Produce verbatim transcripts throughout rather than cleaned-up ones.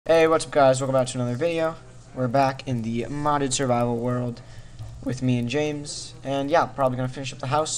Hey, what's up guys, welcome back to another video. We're back in the modded survival world with me and James, and yeah, probably gonna finish up the house.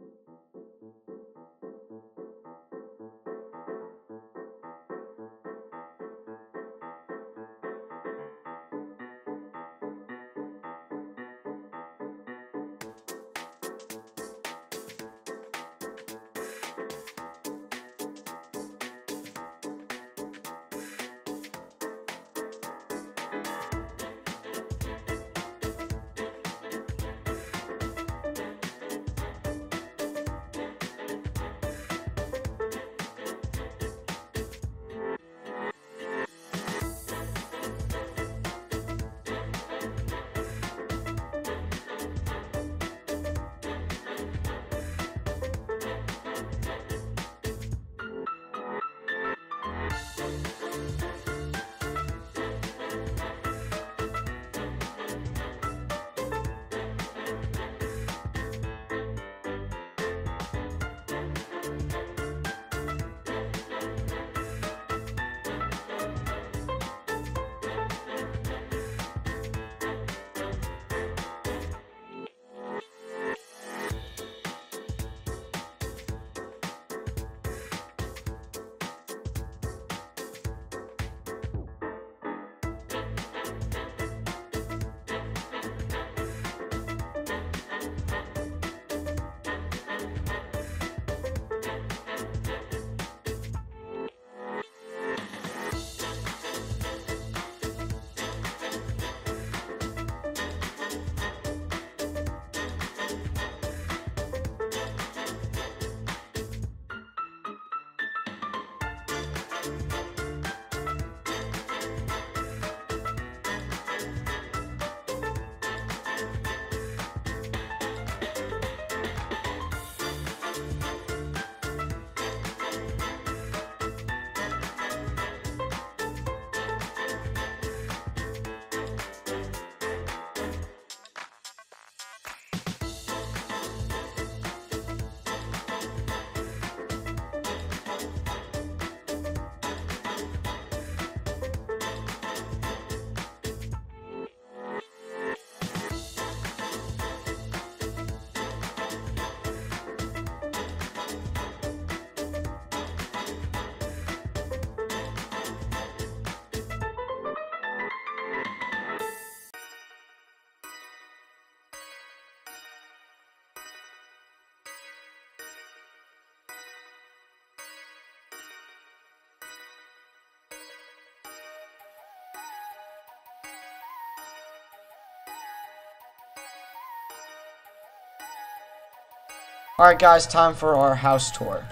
Alright guys, time for our house tour.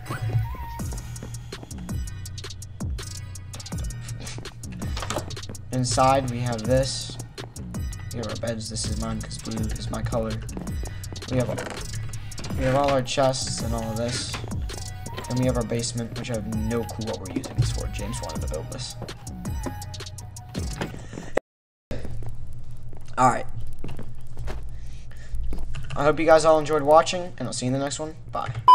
Inside we have this. We have our beds. This is mine because blue is my color. We have all, we have all our chests and all of this. And we have our basement, which I have no clue what we're using this for. James wanted to build this. Alright. I hope you guys all enjoyed watching, and I'll see you in the next one. Bye.